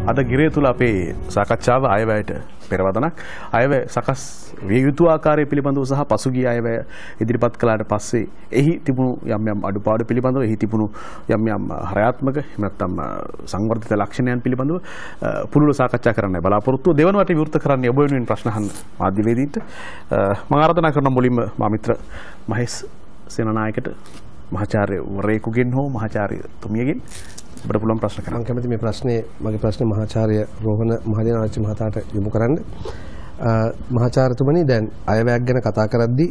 අද ගිරේ තුල අපේ සාකච්ඡාව අයවැයට පෙරවදනක් අයවැය සකස් විය යුතු ආකාරය පිළිබඳව සහ පසුගිය අයවැය ඉදිරිපත් කළාට පස්සේ එහි තිබුණු යම් අඩුපාඩු පිළිබඳව එහි තිබුණු යම් හරයාත්මක එහෙම නැත්නම් සංවර්ධිත ලක්ෂණයන් පිළිබඳව පුළුල් සාකච්ඡා කරන්නයි බලාපොරොත්තු දෙවන වටේ විවෘත කරන්නේ ඔබ වෙනුවෙන් ප්‍රශ්න අහන්න මාධ්‍යවේදීන්ට මම ආරාධනා කරන මුලින්ම මා මිත්‍ර මහේෂ් සේනානායකට මහාචාර්ය වරේකුගෙන් හෝ මහාචාර්ය තුමියගෙන් ඔබට පුළුවන් ප්‍රශ්න කරන්න. මම කැමති මේ ප්‍රශ්නේ මගේ ප්‍රශ්නේ මහාචාර්ය රෝහණ මහදේනාච්චි මහතාට යොමු කරන්න. මහාචාර්යතුමනි දැන් අයවැයක් ගැන කතා කරද්දී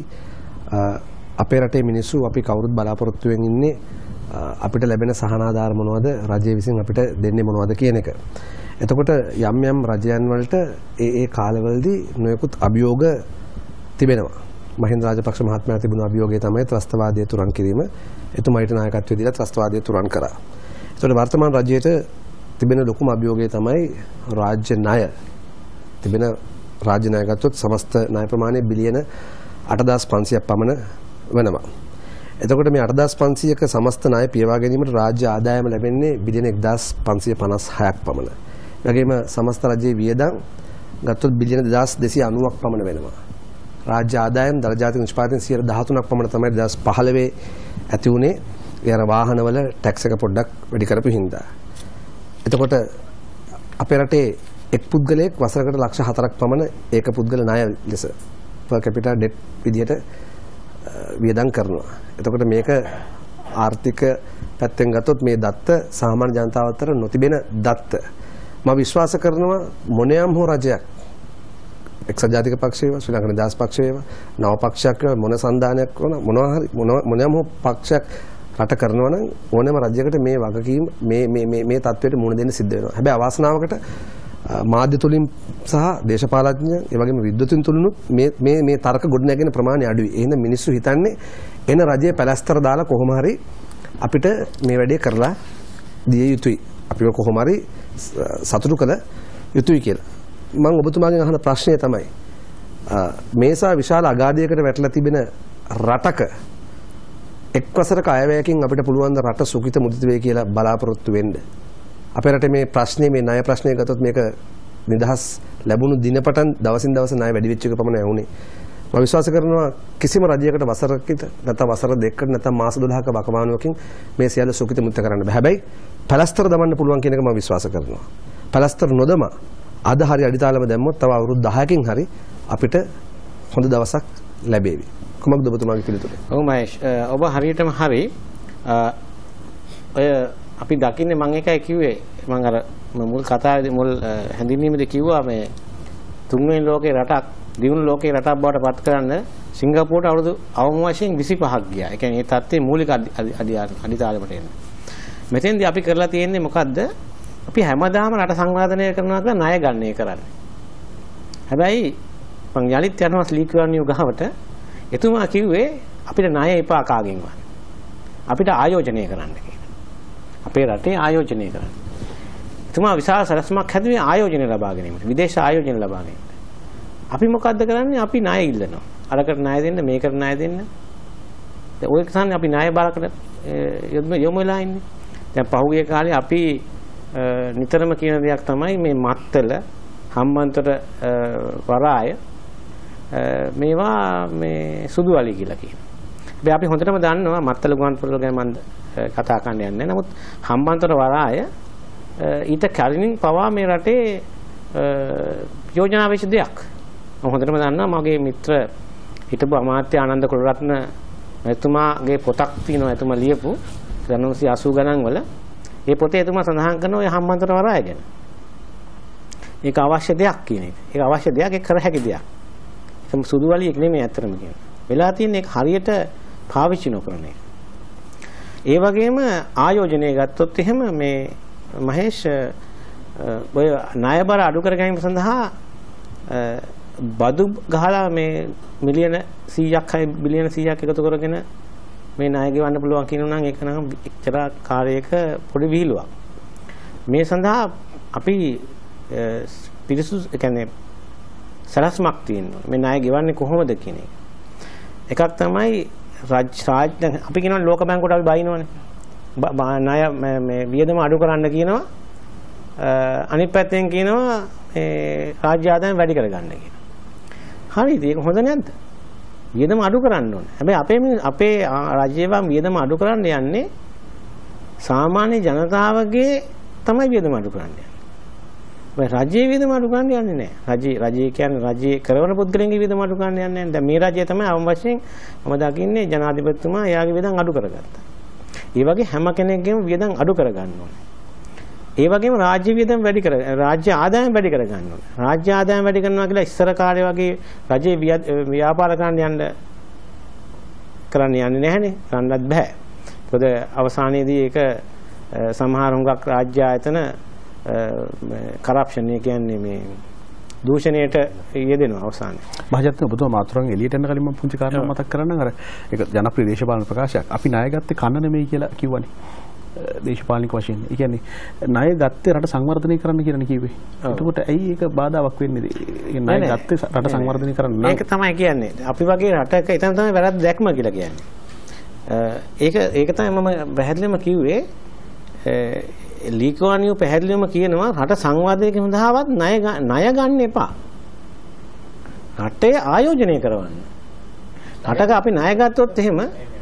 අපේ රටේ මිනිස්සු අපි කවුරුත් බලාපොරොත්තු වෙමින් ඉන්නේ අපිට ලැබෙන සහනාධාර මොනවද රජය විසින් අපිට දෙන්නේ මොනවද කියන එක. එතකොට යම් රජයන් වලට ඒ කාලවලදී නොයෙකුත් අභියෝග තිබෙනවා. මහින්ද රාජපක්ෂ මහත්මයා තිබුණු අභියෝගය තමයි ත්‍රස්තවාදයේ තුරන් කිරීම. එතුමාට නායකත්වය දීලා ත්‍රස්තවාදයේ තුරන් කරා. ඒතකොට වර්තමාන රජයට තිබෙන ලොකුම අභියෝගය තමයි රාජ්‍ය ණය. තිබෙන රාජ්‍ය ණයගත්තොත් සමස්ත ණය ප්‍රමාණය බිලියන 8500ක් පමණ වෙනවා. එතකොට මේ 8500ක සමස්ත ණය පියවා ගැනීමට රාජ්‍ය ආදායම ලැබෙන්නේ බිලියන 1556ක් පමණ. ඒ වගේම සමස්ත රජයේ වියදම් ගත්තොත් බිලියන 2290ක් පමණ වෙනවා. රාජ්‍ය ආදායම් දර ජාතික නිෂ්පාදනයේ 13%ක් පමණ තමයි 2015 ඇති වුණේ. ඒ අර වාහනවල ටැක්ස් එක පොඩ්ඩක් වැඩි කරපු හින්දා. එතකොට අපේ රටේ එක් පුද්ගලයෙක් වසරකට ලක්ෂ 4ක් පමණ ඒක පුද්ගල ණය ලෙස per capita debt විදියට වියදම් කරනවා. එතකොට මේක ආර්ථික පැත්තෙන් ගත්තොත් මේ දත්ත සාමාන්‍ය ජනතාව අතර නොතිබෙන දත්ත. මම විශ්වාස කරනවා මොනියම් හෝ රජයක් එක්සත් ජාතික පක්ෂය වේවා ශ්‍රී ලංකා නිදහස් පක්ෂය වේවා නව පක්ෂයක් වේවා මොන සන්දානයක් වුණා මොනවා හරි මොනියම් හෝ පක්ෂයක් රට කරනවා නම් ඕනෑම රජයකට මේ වගකීම් මේ තත්ත්වයට මුහුණ දෙන්න සිද්ධ වෙනවා. හැබැයි අවාසනාවකට මාධ්‍ය තුලින් සහ දේශපාලඥයන් ඒ වගේම විද්වතුන් තුලිනුත් මේ තර්ක ගොඩනැගෙන ප්‍රමාණය අඩුයි. එහෙනම් මිනිස්සු හිතන්නේ එන රජයේ පැලැස්තර දාලා කොහොම හරි අපිට මේ වැඩේ කරලා දිය යුතුයි. අපිව කොහොම හරි සතුටු කළ යුතුයි කියලා. මම ඔබතුමාගෙන් අහන ප්‍රශ්නය තමයි මේසා විශාල අගාධයකට වැටලා තිබෙන රටක එක් වසරක අයවැයකින් අපිට පුළුවන් ද රට සුඛිත මුදිත වේ කියලා බලාපොරොත්තු වෙන්න. අපේ රටේ මේ ප්‍රශ්නේ මේ ණය ප්‍රශ්නය ගත්තොත් මේක නිදහස් ලැබුණු දිනපටන් දවසින් දවස ණය වැඩි වෙච්ච එක පමණයි වුනේ. මම විශ්වාස කරනවා කිසිම රජයකට වසරකට නැත්නම් වසර දෙකකට නැත්නම් මාස 12ක වකවානුවකින් මේ සියල්ල සුඛිත මුදිත කරන්න බෑ. හැබැයි පැලස්තර දමන්න පුළුවන් කියන එක මම විශ්වාස කරනවා. පැලස්තර නොදම අද හරි අඩිතාලම දැම්මොත් තව අවුරුදු 10කින් හරි අපිට හොඳ දවසක් ලැබේවි. කොහොමද ඔබතුමාගේ පිළිතුර? ඔව් මහේෂ් ඔබ හරියටම හරි. ඔය අපි දකින්නේ මම එකයි කිව්වේ මම අර මුල් කතාවේදී මුල් හැඳින්වීමේදී කිව්වා මේ තුන්වෙනි ලෝකේ රටක් දියුණු ලෝකේ රටක් බවට පත් කරන්න සිංගප්පූරුවට අවුරුදු අවම වශයෙන් 25ක් ගියා. ඒ කියන්නේ මේ තත්ත්වයේ මූලික අඩිතාලමට එන්න. මෙතෙන්දී අපි කරලා තියෙන්නේ මොකද්ද? අපි හැමදාම රට සංවර්ධනය කරනවා කියලා ණය ගන්න කරන්නේ. හැබැයි මං යලිත් යනවා ස්ලීක්වර්නියු ගහවට එතුමා කිව්වේ අපිට ණය එපා කාගෙන්වත්. අපිට ආයෝජනය කරන්න කියලා. අපේ රටේ ආයෝජනය කරන්න. එතුමා විශාල සැලැස්මක් හැදුවේ ආයෝජනය ලබා ගැනීමට. විදේශ ආයෝජන ලබා ගැනීමට. අපි මොකද්ද කරන්නේ? අපි ණය ඉල්ලනවා. අරකට ණය දෙන්න, මේකට ණය දෙන්න. දැන් ඔය කියන්නේ අපි ණය බාරකට යොමු වෙලා ඉන්නේ. දැන් පහුගිය කාලේ අපි නිතරම කියන දෙයක් තමයි මේ මත්තල හම්බන්තොට වරාය මේවා මේ සුදු වලි කියලා කියනවා. හැබැයි අපි හොඳටම දන්නවා මත්තල ගුවන්තොටුපළ ගැන මම කතා කරන්න යන්නේ. නමුත් හම්බන්තොට වරාය ඊට කලින් පවා මේ රටේ යෝජනා වෙච්ච දෙයක්. මම හොඳටම දන්නවා මගේ මිත්‍ර හිටපු අමාත්‍ය ආනන්ද කුලරත්න එතුමාගේ පොතක් තියෙනවා එතුමා ලියපු 1980 ගණන් වල ඒ පොතේ එතුමා සඳහන් කරන ඔය හම්බන්තොට වරාය ගැන. ඒක අවශ්‍ය දෙයක් කියන එක. ඒක අවශ්‍ය දෙයක් ඒක කර හැකි දෙයක්. ඒක සුදු වලියක් නෙමෙයි ඇත්තටම කියන්නේ. වෙලා තියෙන එක හරියට පාවිච්චි නොකරන එක. ඒ වගේම ආයෝජනය ගත්තොත් එහෙම මේ මහේෂ් ඔය ණයබර අඩු කර ගැනීම සඳහා බදු ගහලා මේ මිලියන 100ක් 6 බිලියන 100ක් එකතු කරගෙන මේ ණය ගෙවන්න පුළුවන් කියනවා නම් ඒක නම් එච්චර කාර්යයක පොඩි විහිළුවක්. මේ සඳහා අපි පිරිසුදු කියන්නේ සලස්මක් තියෙනවා. මේ ණය ගෙවන්නේ කොහොමද කියන එක. එකක් තමයි රාජ්‍ය අපි කියනවා ලෝක බැංකුවට අපි බයිනවනේ. ණය මේ වියදම අඩු කරන්න කියනවා. අනිත් පැත්තෙන් කියනවා මේ රාජ්‍ය ආදායම වැඩි කරගන්න කියලා. හරිද? ඒක හොඳ නැද්ද? වියදම අඩු කරන්න ඕනේ. හැබැයි අපේ රාජ්‍යයෙන් වියදම අඩු කරන්න යන්නේ සාමාන්‍ය ජනතාවගේ තමයි වියදම අඩු කරන්න යන්නේ. රජයේ වියදම අඩු කරන්න යන්නේ නැහැ. රජය කියන්නේ රජයේ කරවන පුද්ගලයන්ගේ වියදම අඩු කරන්න යන්නේ නැහැ. දැන් මේ රජය තමයි අවම වශයෙන් මම දකින්නේ ජනාධිපතිතුමා එයාගේ වියදම් අඩු කරගත්තා. ඒ වගේ හැම කෙනෙක්ගේම වියදම් අඩු කරගන්න ඕනේ. ඒ වගේම රාජ්‍ය වියදම් රාජ්‍ය ආදායම් වැඩි කරගන්න ඕනේ. රාජ්‍ය ආදායම් වැඩි කරනවා කියලා ඉස්සර කාලේ වගේ රජයේ ව්‍යාපාර කරන්න යන්නේ නැහනේ. කරන්නත් බෑ. මොකද අවසානයේදී ඒක සමහර හුඟක් රාජ්‍ය ආයතන කරප්ෂන් කියන්නේ මේ දූෂණයට යෙදෙනවා අවසානයේ. මහජනතා ඔබතුමා මාතෘකාවෙන් එළියට යන කලින් මම පුංචි කාරණාවක් මතක් කරන්නම්. අර ඒක ජනප්‍රිය දේශපාලන ප්‍රකාශයක්. අපි ණය ගත්තේ කන්න නෙමෙයි කියලා කිව්වනේ. දේශපාලනික වශයෙන්. ඒ කියන්නේ ණය ගත්තේ රට සංවර්ධනය කරන්න කියලානේ කිව්වේ. එතකොට ඇයි ඒක බාධාවක් වෙන්නේ? ණය ගත්තේ රට සංවර්ධනය කරන්න නෑ. ඒක තමයි කියන්නේ. අපි වගේ රටක එතන තමයි වැරද්ද දැක්ම කියලා කියන්නේ. ඒක තමයි මම පැහැදිලිවම කිව්වේ. ලීකවානියෝ පැහැදිලිවම කියනවා රට සංවර්ධනය සඳහාවත් ණය ගන්න එපා. රටේ ආයෝජනය කරවන්න. රටක අපි ණය ගත්තොත් එහෙම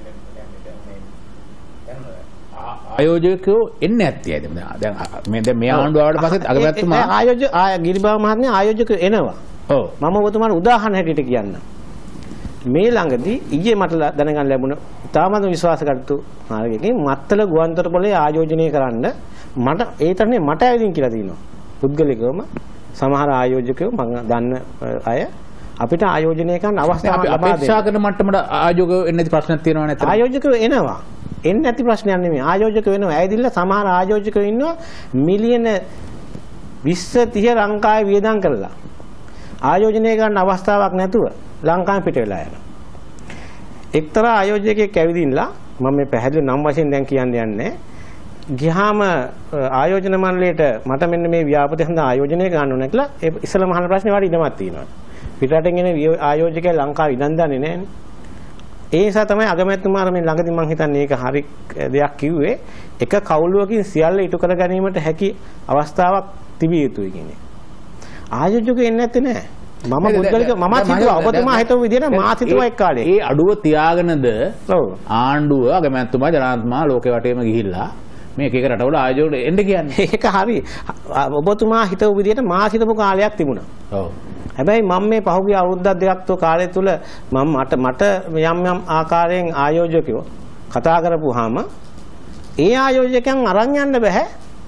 ආයෝජකයෝ එන්නේ නැත්තේ ඇයි දැන් මේ ආණ්ඩුව ආවට පස්සේ අගමැතිතුමා ගිරිබාව මහත්මයා ආයෝජකයෝ එනවා. ඔව් මම ඔබතුමාට උදාහරණ හැටියට කියන්නම්. මේ ළඟදී ඊයේ මට දැනගන්න ලැබුණ තාමත් විශ්වාසකටතු මාර්ගයකින් මත්තල ගුවන්තොටුපළේ ආයෝජනය කරන්න මට ඇවිදින් කියලා තියෙනවා. පුද්ගලිකවම සමහර ආයෝජකයෝ මම දන්න අය අපිට ආයෝජනය කරන්න අවස්ථාවක් ලබා දෙනවා. අපේක්ෂා කරන මට්ටමට ආයෝජකයෝ එන්නේ නැති ප්‍රශ්නයක් තියෙනවා නේද? ආයෝජකයෝ එනවා. එන්නේ නැති ප්‍රශ්නයක් නෙමෙයි. ආයෝජකයෝ එනවා. ඇවිදilla සමහර ආයෝජකයෝ ඉන්නවා මිලියන 20 30 ලංකාවේ වියදම් කරලා ආයෝජනය කරන්න අවස්ථාවක් නැතුව ලංකාවෙන් පිට වෙලා යනවා. එක්තරා ආයෝජකයෙක් ඇවිදින්නලා මම මේ පැහැදිලි නම් වශයෙන් දැන් කියන්න යන්නේ. ගියාම ආයෝජන මණ්ඩලයට මට මෙන්න මේ ව්‍යාපෘතිය සඳහා ආයෝජනය ගන්න ඕන කියලා ඒ ඉස්සෙල්ලාම අහන ප්‍රශ්නේ වාට ඉඩමක් තියෙනවා. පිටරටින් එන ආයෝජකයන් ලංකාවේ ඉඩම් දන්නේ නැහැනේ. ඒ නිසා තමයි අගමැතිතුමාර මේ ළඟදී මම හිතන්නේ ඒක හරි දෙයක් කිව්වේ. එක කවුළුවකින් සියල්ල ඉටු කර ගැනීමට හැකි අවස්ථාවක් තිබිය යුතුයි කියන්නේ. ආයෝජකයෝ එන්නේ නැත්තේ නෑ. මම පුද්ගලික මමත් හිතුවා ඔබතුමා හිතුව විදිහට මාත් හිතුවා එක් කාලේ. ඒ අඩුව තියාගෙනද ආණ්ඩුව අගමැතිතුමා ජනාධිපතිතුමා ලෝකේ වටේම ගිහිල්ලා මේ එක එක රටවල ආයෝජන එන්න කියන්නේ. ඒක හරි. ඔබතුමා හිතුව විදිහට මාත් හිතපු කාලයක් තිබුණා. ඔව්. හැබැයි මම මේ පහුගිය අවුරුද්දක් දෙකක් තෝ කාලය තුල මට යම් ආකාරයෙන් ආයෝජකයෝ කතා කරපුවාම ඒ ආයෝජකයන් අරන් යන්න බෑ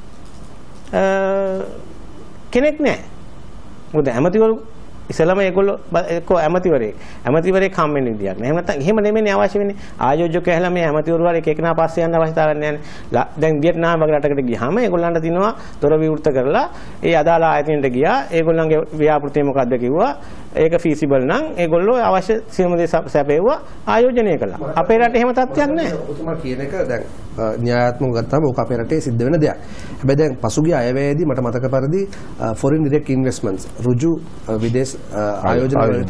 කෙනෙක් නැහැ. මොකද ඇමතිවරු ඉස්සලම ඒගොල්ලෝ එක්කෝ ඇමතිවරයෙක් හම් වෙන්න විදියක් නෑ. එහෙම නැත්නම් එහෙම නෙමෙයි අවශ්‍ය වෙන්නේ. ආයෝජකයෝ ඇහලා මේ ඇමතිවරු වල එක එකනා පස්සේ යන්න අවශ්‍යතාවයක් නෑනේ. දැන් වියට්නාම් වගේ රටකට ගියාම ඒගොල්ලන්ට දිනවා දොර විවෘත කරලා ඒ අදාළ ආයතනයට ගියා. ඒගොල්ලන්ගේ ව්‍යාපෘතිය මොකද්ද කිව්වා. ඒක ෆීසිබල් නම් ඒගොල්ලෝ අවශ්‍ය සියලුම දේ සැපෙව්වා ආයෝජනය කළා. අපේ රටේ එහෙම තත්ත්වයක් නෑ. ඔබතුමා කියන එක දැන් න්‍යායාත්මකව ගත්තාම ඕක අපේ රටේ සිද්ධ වෙන දෙයක්. හැබැයි දැන් පසුගිය අයවැයේදී මට මතක පරිදි foreign direct investments රුජු විදේශ ආයෝජන වලට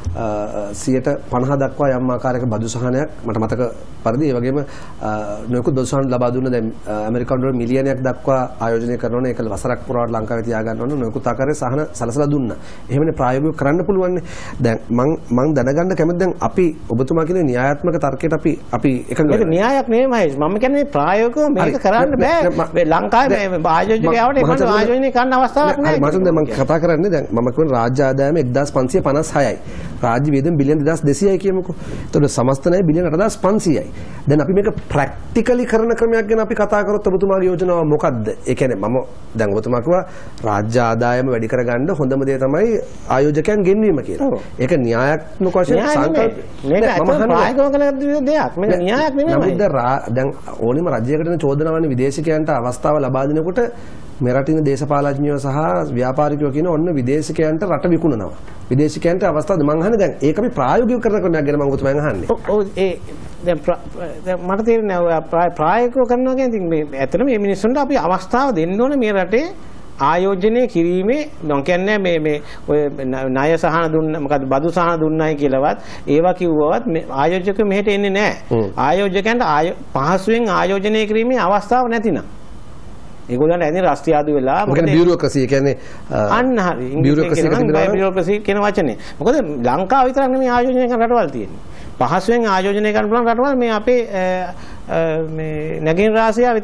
50% දක්වා යම් ආකාරයක බදු සහනයක් මට මතක පරිදි ඒ වගේම නොයෙකුත් බදු සහන ලබා දුන්න දැන් ඇමරිකානු ඩොලර් මිලියනයක් දක්වා ආයෝජනය කරනවා. ඒක වසරක් පුරාවට ලංකාවේ තියා ගන්න ඕන නොයෙකුත් ආකාරයේ සහන සලසලා දුන්නා. එහෙමනේ ප්‍රායෝගිකව කරන්න පුළුවන් නේ. දැන් මං දැනගන්න කැමති දැන් අපි ඔබතුමා කියන න්‍යායාත්මක තර්කයට අපි එකඟ වෙනවා. ඒක න්‍යායක් නෙමෙයි මහේෂ්. මම කියන්නේ ප්‍රායෝගිකව මේක කරන්න බෑ. ලංකාවේ ආයෝජකයාට ඒක ආයෝජනය කරන්න අවස්ථාවක් නැහැ. මම කතා කරන්නේ දැන් මම කියන රාජ්‍ය ආදායම 1556යි. රාජ්‍ය වියදම බිලියන 2200යි කියමුකෝ. එතකොට සමස්ත ණය බිලියන 8500යි. දැන් අපි මේක ප්‍රැක්ටිකලි කරන ක්‍රමයක් ගැන අපි කතා කරොත් ඔබතුමාගේ යෝජනාව මොකද්ද? ඒ කියන්නේ මම දැන් ඔබතුමා කිව්වා රාජ්‍ය ආදායම වැඩි කරගන්න හොඳම දේ තමයි ආයෝජකයන් ගෙන්වීම කියලා. ඒක න්‍යායාත්මක වශයෙන් සංකල්ප මේක ප්‍රායෝගිකව කළ දෙයක්. මේක න්‍යායක් නෙමෙයි. දැන් ඕනෙම රජයකට දෙන චෝදනාවන්නේ විදේශිකයන්ට අවස්ථාව ලබා දෙනකොට මේ රටින් දේශපාලඥයෝ සහ ව්‍යාපාරිකයෝ කියන ඔන්න විදේශිකයන්ට රට විකුණනවා. විදේශිකයන්ට අවස්ථාව මං අහන්නේ දැන් ඒක අපි ප්‍රායෝගිකව කරන ක්‍රමයක් ගැන මම ඔබතුමාගෙන් අහන්නේ. ඔව් ඒ දැන් මට තේරෙන්නේ ප්‍රායෝගිකව කරනවා කියන්නේ මේ ඇත්තටම මේ මිනිස්සුන්ට අපි අවස්ථාව දෙන්න ඕනේ මේ රටේ ආයෝජනය කිරීමේ මම කියන්නේ මේ ඔය ණය සහන දුන්න මොකද බදු සහන දුන්නයි කියලාවත් ඒවා කිව්වවත් ආයෝජකයෝ මෙහෙට එන්නේ නැහැ. ආයෝජකයන්ට පහසුවෙන් ආයෝජනය කිරීමේ අවස්ථාවක් නැතිනම් ඒගොල්ලන්ට ඇදින රස්තිය ආදු වෙලා මොකද බියුරෝක්‍රසි කියන්නේ අන්න හරි බියුරෝක්‍රසි කියන වචනේ. මොකද ලංකාව විතරක් නෙමෙයි ආයෝජනය කරන රටවල් තියෙන්නේ. පහසුවෙන් ආයෝජනය කරන්න පුළුවන් රටවල් මේ අපේ මේ නැගෙනහිර ආසියාවේ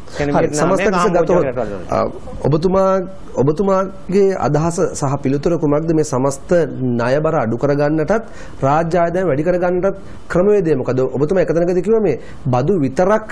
තියෙනවා. ඔබතුමාගේ අදහස සහ පිළිතුර කුමක්ද මේ සමස්ත ණයබර අඩු කරගන්නටත් රාජ්‍ය ආදායම වැඩි කරගන්නටත් ක්‍රමවේදය මොකද? ඔබතුමා එක තැනකදී කිව්වා මේ බදු විතරක්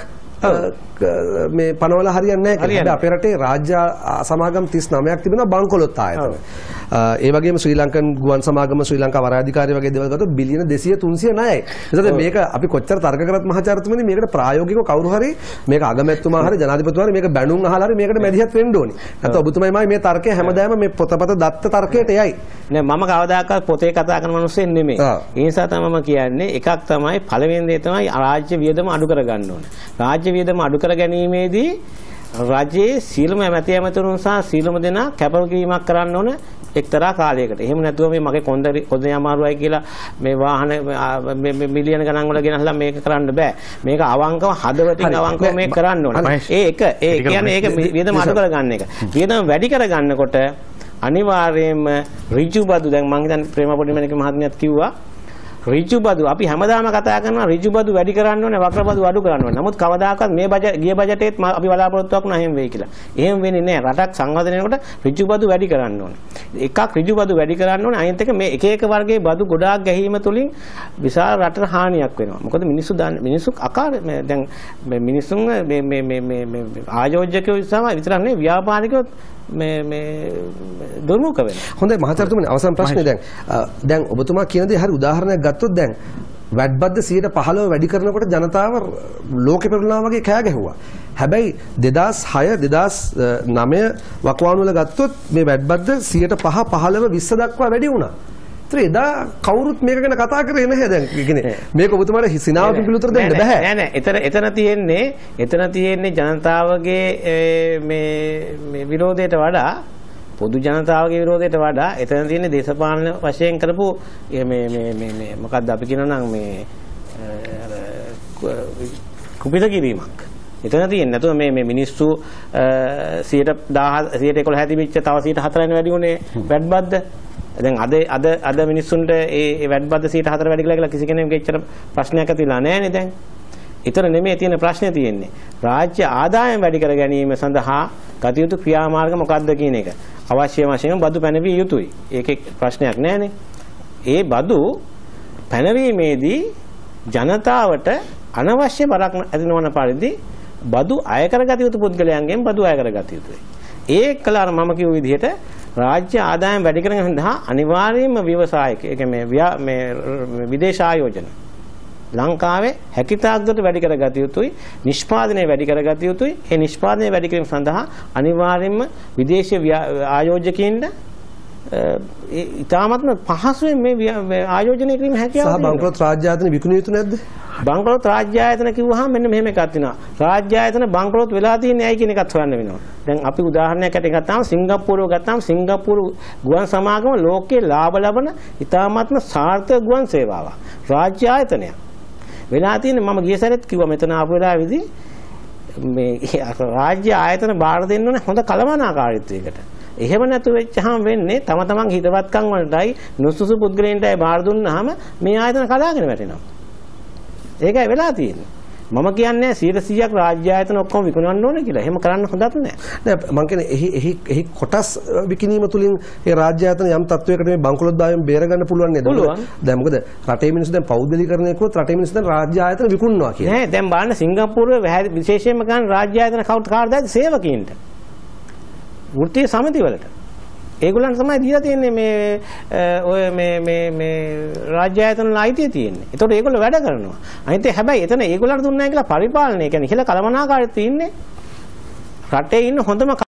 මේ පනවල හරියන්නේ නැහැ කියලා. අපේ රටේ රාජ්‍ය සමාගම් 39ක් තිබෙනවා බංකොලොත් ආයතන. ඒ වගේම ශ්‍රී ලංකන් ගුවන් සමාගම ශ්‍රී ලංකා වරාධිකාරිය වගේ දේවල් ගත්තොත් බිලියන 200 300 ණයයි. ඒකද මේක අපි කොච්චර තර්ක කරත් මහාචාර්යතුමනි මේකට ප්‍රායෝගිකව කවුරු හරි මේක අගමැතිතුමා හරි ජනාධිපතිතුමා හරි මේක බැනුම් අහලා හරි මේකට මැදිහත් වෙන්න ඕනේ. නැත්නම් ඔබතුමයි මේ තර්කය හැමදාම මේ පොතපත දත්ත තර්කයට යයි. නෑ මම කවදාකවත් පොතේ කතා කරන මිනිස්සෙක් නෙමෙයි. ඒ නිසා තමයි මම කියන්නේ එකක් තමයි පළවෙනි දේ තමයි රාජ්‍ය වියදම අඩු කරගන්න ඕනේ. රාජ්‍ය වියදම අඩු කර ගැනීමේදී රජයේ සීලම ඇමති ඇමතුරුන් සහ සීලම දෙනා කැපකිරීමක් කරන්න ඕන එක්තරා කාලයකට. එහෙම නැතුව මේ මගේ කොන්දේ අමාරුයි කියලා මේ වාහන මිලියන ගණන් වල ගෙනහලා මේක කරන්න බෑ. මේක අවංකව හදවතින් අවංකව මේක කරන්න ඕන. ඒ කියන්නේ ඒක වියදම අඩු කරගන්න එක. වියදම වැඩි කරගන්නකොට අනිවාර්යයෙන්ම ඍජු බදු දැන් මම හිතන්නේ ප්‍රේමපොඩි මණික මහත්මියත් කිව්වා ඍජු බදු අපි හැමදාම කතා කරනවා ඍජු බදු වැඩි කරන්න ඕනේ වක්‍ර බදු අඩු කරන්න ඕනේ. නමුත් කවදාකවත් මේ ගිය බජටේත් අපි බලාපොරොත්තුවක් නැහැ වෙයි කියලා. එහෙම වෙන්නේ නැහැ. රටක් සංවර්ධනය වෙනකොට ඍජු බදු වැඩි කරන්න ඕනේ. එකක් ඍජු බදු වැඩි කරන්න ඕනේ. අනිත් එක මේ එක එක වර්ගයේ බදු ගොඩාක් ගැහිම තුලින් විශාල රටට හානියක් වෙනවා. මොකද මිනිස්සු අකාර දැන් මිනිස්සුන් මේ ආයෝජකයෝ විතරක් නෙවෙයි ව්‍යාපාරිකයෝ මේ දුර්මුඛ වෙනවා. හොඳයි මහාචාර්යතුමනි අවසන් ප්‍රශ්නේ දැන් ඔබතුමා කියන දේ හරි උදාහරණයක් ගත්තොත් දැන් වැට් බද්ද 15% වැඩි කරනකොට ජනතාව ලෝකෙ පෙරළුණා වගේ කෑ ගැහුවා. හැබැයි 2006 2009 වකවානු වල ගත්තොත් මේ වැට් බද්ද 5% 15 20 දක්වා වැඩි වුණා. එදා කවුරුත් මේක ගැන කතා කරේ නැහැ දැන්. කියන්නේ මේක ඔබතුමාට සිනාවකින් පිළිතුර දෙන්න බෑ. නෑ එතන තියෙන්නේ ජනතාවගේ මේ විරෝධයට වඩා පොදු ජනතාවගේ විරෝධයට වඩා එතන තියෙන්නේ දේශපාලන වශයෙන් කරපු මේ මොකක්ද අපි කියනවා නම් මේ කුපිත කිරීමක්. එතන තියෙන්නේ නැතුව මේ මිනිස්සු 111 තිබිච්ච තව 4% වැඩි උනේ වැට් බද්ද. දැන් අද මිනිස්සුන්ට ඒ වැට් බද්ද 4% වැඩි කියලා කිසි කෙනෙකුගේ එච්චර ප්‍රශ්නයක් ඇතිලා නැහැනේ දැන්. ඊතර නෙමෙයි තියෙන ප්‍රශ්නේ තියෙන්නේ. රාජ්‍ය ආදායම් වැඩි කර ගැනීම සඳහා ගත යුතු ක්‍රියාමාර්ග මොකක්ද කියන එක. අවශ්‍ය වශයෙන් බදු පැනවිය යුතුයි. ඒකේ ප්‍රශ්නයක් නැහැනේ. ඒ බදු පැනවීමේදී ජනතාවට අනවශ්‍ය බරක් ඇති නොවන පරිදි බදු අය කරගත යුතු පුද්ගලයන්ගෙන් බදු අය කරගත යුතුයි. ඒ කලාර මම කියු විදිහට රාජ්‍ය ආදායම් වැඩි කරගෙන සඳහා අනිවාර්යයෙන්ම ව්‍යවසායක මේ විදේශ ආයෝජන ලංකාවේ හැකිතාක් දුරට වැඩි කරගත යුතුයි. නිෂ්පාදනය වැඩි කරගත යුතුයි. ඒ නිෂ්පාදනය වැඩි කිරීම සඳහා අනිවාර්යයෙන්ම විදේශ ආයෝජකයින්ට ඉතාමත්ම පහසුවෙන් මේ ආයෝජනය කිරීම හැකියාව සහ බංකොලොත් රාජ්‍ය ආයතන විකුණිය යුතු නැද්ද? බංකොලොත් රාජ්‍ය ආයතන කිව්වහම මෙන්න මෙහෙම එකක් තියෙනවා. රාජ්‍ය ආයතන බංකොලොත් වෙලා තියෙන්නේ ඇයි කියන එකත් හොයන්න වෙනවා. දැන් අපි උදාහරණයක් අරගෙන ගත්තාම සිංගප්පූරුව ගත්තාම සිංගප්පූරු ගුවන් සමාගම ලෝකයේ ලාභ ලබන ඉතාමත්ම සාර්ථක ගුවන් සේවාවක්. රාජ්‍ය ආයතනයක්. වෙලා තියෙන්නේ මම ගිය සැරේත් කිව්වා මෙතන ආපු වෙලාවේදී මේ රාජ්‍ය ආයතන බාර දෙන්න ඕනේ හොඳ කළමනාකාරීත්වයකට. එහෙම නැතු වෙච්චහම වෙන්නේ තම තමන්ගේ හිතවත්කම් වලටයි නුසුසු පුද්ගලයන්ටයි බාර දුන්නාම මේ ආයතන කඩාගෙන වැටෙනවා. ඒකයි වෙලා තියෙන්නේ. මම කියන්නේ 100%ක් රාජ්‍ය ආයතන ඔක්කොම විකුණන්න ඕනේ කියලා. එහෙම කරන්න හොඳක් නෑ. නෑ මම කියන්නේ එහි කොටස් විකිණීම තුලින් ඒ රාජ්‍ය ආයතන යම් තත්වයකට මේ බංකොලොත් භාවයෙන් බේර ගන්න පුළුවන් නේද? දැන් මොකද රටේ මිනිස්සු දැන් පෞද්ගලීකරණය කළොත් රටේ මිනිස්සු දැන් රාජ්‍ය ආයතන විකුණනවා කියන්නේ. නෑ දැන් බලන්න සිංගප්පූරුවේ විශේෂයෙන්ම ගන්න රාජ්‍ය ආයතන කාර්යද සේවකීන්ට. වෘත්තීය සමිති වලට. ඒගොල්ලන් තමයි දීලා තියෙන්නේ මේ රාජ්‍ය ආයතන වල අයිතිය තියෙන්නේ. ඒතකොට ඒගොල්ලෝ වැඩ කරනවා. අනිත් හැබැයි එතන ඒගොල්ලන්ට දුන්නා කියලා පරිපාලනය කියන්නේ ඉහළ කළමනාකාරීත්වය ඉන්නේ රටේ ඉන්න හොඳම